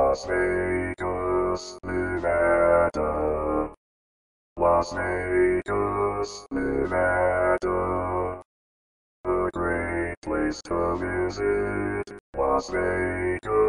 Las Vegas, Nevada. Las Vegas, Nevada. A great place to visit. Las Vegas.